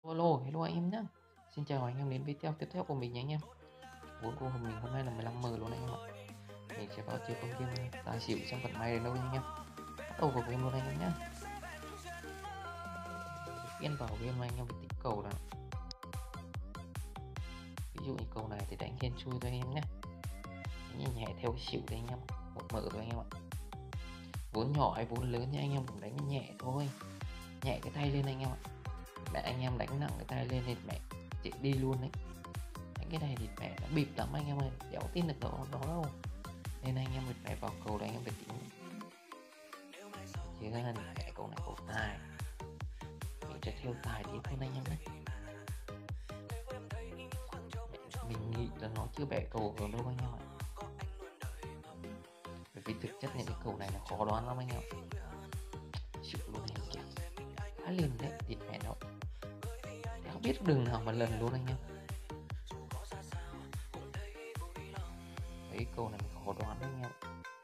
Hello anh em nhé. Xin chào anh em đến video tiếp theo của mình nhé anh em. Vốn của mình hôm nay là 15M luôn anh em ạ. Mình sẽ vào chơi con game tài xỉu trong vận may đến đâu anh em. Bắt đầu vào game luôn anh em nhé. Yên vào game anh em phải tính cầu nào. Ví dụ như cầu này thì đánh hên chui thôi anh em nhé. Đánh nhẹ theo xỉu đấy anh em. Một mở thôi anh em ạ. Vốn nhỏ hay vốn lớn nha anh em cũng đánh nhẹ thôi. Nhẹ cái tay lên anh em ạ. Mẹ anh em đánh nặng cái tay lên thì mẹ chị đi luôn đấy. Cái này thì mẹ nó bịp lắm anh em ơi, đéo tin được đó đâu, nên anh em phải vào cầu đấy anh em phải tính chứ là mẹ cầu này cầu tài, mình sẽ theo tài tiếp hơn anh em đấy. Mình nghĩ là nó chưa bẻ cầu rồi đâu anh em ạ, bởi vì thực chất những cái cầu này là khó đoán lắm anh em. Chịu luôn anh em kìa, khá liền đấy, thịt mẹ nó đéo biết đường nào mà lần luôn anh em. Cái câu này mình khó đoán đấy anh em.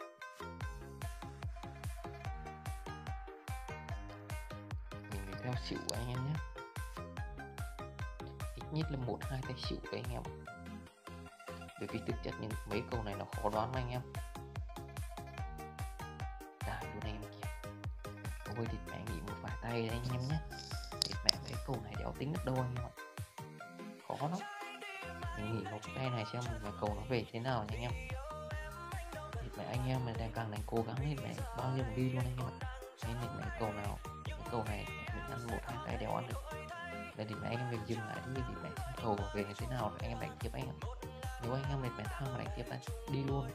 Mình phải theo xỉu anh em nhé, ít nhất là 1-2 tay xỉu đấy anh em, bởi vì thực chất những mấy câu này nó khó đoán mà anh em. Tài luôn anh em kìa, ôi thịt mẹ nghỉ một vài tay đấy anh em nhé. Thịt mẹ mấy câu này đéo tính được đâu anh em ạ, khó lắm. Mình nghỉ một tay này xem mà cầu nó về thế nào nha anh em. Thịt mẹ anh em mà đang càng đánh cố gắng thì mẹ bao nhiêu đi luôn anh em ạ. Nên thịt mẹ cầu nào cái cầu này mình ăn 1-2 tay đéo ăn được, nên thì mẹ anh em mình dừng lại đi, thì mẹ cầu về như thế nào rồi anh em đánh tiếp anh em. Nếu anh em mẹ tham mà đánh tiếp anh đi luôn,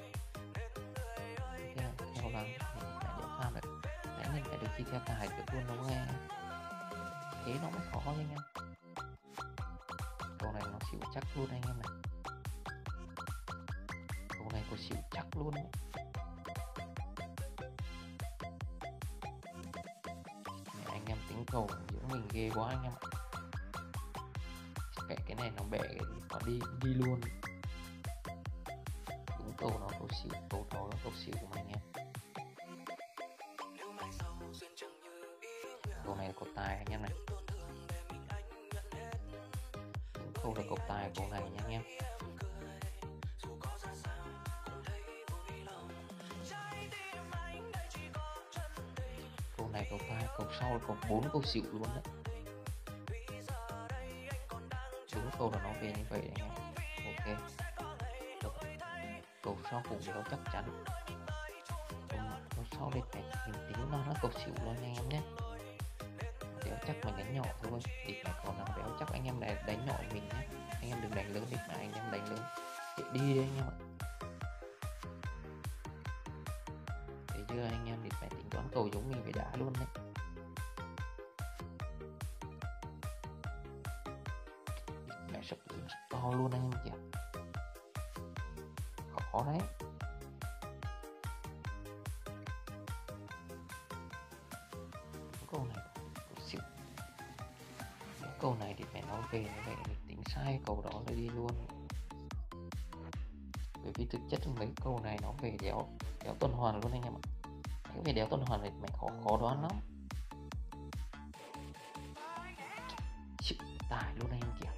theo lắm thì mẹ đéo tham được, đánh nên mẹ được khi theo tài được luôn đâu nghe, thế nó mới khó anh em. Cầu này nó xỉu chắc luôn anh em này, cầu này có xỉu chắc luôn ấy. Mẹ anh em tính cầu giữa mình ghê quá anh em ạ. Cái này nó bẻ nó đi luôn. Đúng cầu nó cầu xỉu, cầu đó nó cầu xỉu của mình em. Cầu này là cầu tài anh em này, đúng cầu là cầu tài cầu này nha anh em. Cầu này cầu tài, cầu sau là cầu 4 cầu xỉu luôn đấy. Đúng cầu là nó về như vậy anh em. Ok, cầu sau cũng đều chắc chắn. Cầu sau đây phải mình tính nó cầu xỉu luôn anh em nhé. Béo chắc mình đánh nhỏ thôi, thì phải còn nào béo chắc anh em này đánh nhỏ mình nhé. Anh em đừng đánh lớn, thì mà anh em đánh lớn chạy đi đấy anh em ạ. Thấy chưa anh em, thì phải tính toán cầu giống mình phải đá luôn đấy. Mẹ sập to luôn anh em kìa, khó đấy. Câu này cầu xỉu, cái câu này thì phải nói về như vậy, mình tính sai cầu đó là đi luôn, bởi vì thực chất mấy câu này nó về đéo tuần hoàn luôn anh em ạ. Cái về đéo tuần hoàn thì mày khó đoán lắm. Chịu tài luôn anh em kìa,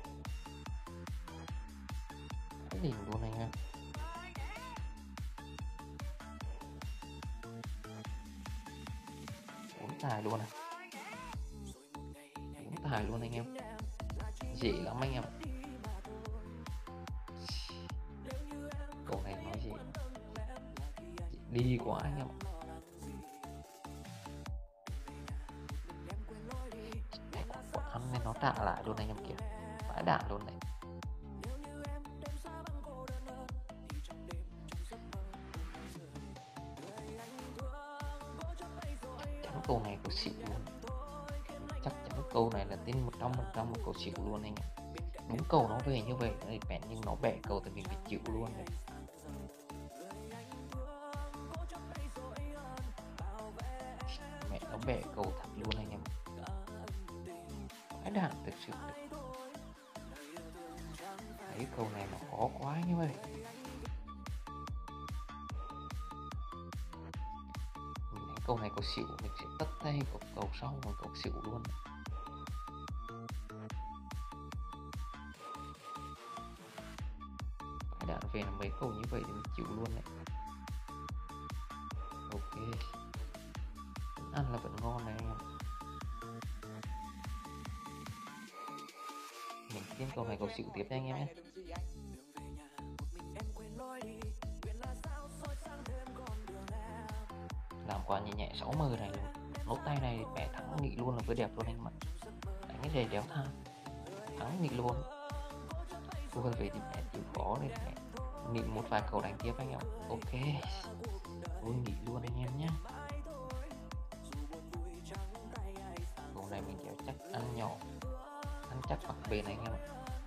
cái đỉnh luôn anh em. Bốn tài luôn à, bốn tài luôn anh em, dễ lắm anh em. Câu này nói gì đi quá anh em. Bọn ăn nên nó trả lại luôn anh em kìa, vãi đạn luôn này. Chắc câu này cầu xỉu luôn, chắc chắn câu này là tin 100% một cầu xỉu luôn anh em. Đúng cầu nó về như vậy thì mẹ, nhưng nó bẻ cầu thì mình phải chịu luôn này. Mẹ nó bẻ cầu thật luôn anh em, cái đạn thực sự. Thấy cầu này nó khó quá như vậy. Mình đánh cầu này cầu xỉu, mình sẽ tất tay cầu sau và cầu xỉu luôn. về là mấy cầu như vậy thì mình chịu luôn đấy. Ok, ăn là vẫn ngon này anh em. Mình kiếm cầu này cầu xỉu tiếp nha anh em nhé. Làm quả nhẹ nhẹ 60 này, nốt tay này mẹ thắng nghị luôn là vừa đẹp luôn anh em ạ. Đánh cái này đéo tha thắng nghị luôn. Ui về thì mẹ chịu khó này mẹ nghị một vài cầu đánh tiếp anh em. Ok, ui nghỉ luôn anh em nhé. Cầu này mình kéo chắc ăn nhỏ, ăn chắc bắt bền anh em ạ.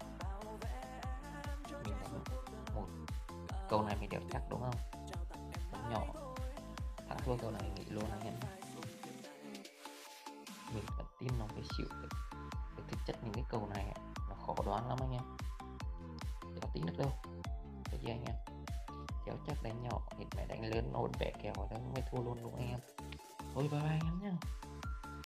Mình đánh một cầu này mình đều chắc đúng không, đánh nhỏ thắng thua cầu này nghỉ luôn anh em. Mình vẫn tin nó cái xỉu được. Thực chất những cái cầu này nó khó đoán lắm anh em, kéo tí được đâu thấy chưa anh em. Kéo chắc đánh nhỏ thì mẹ đánh lớn nó bẻ kèo ở đó mới thua luôn đúng không anh em. Thôi bye bye anh em nhá.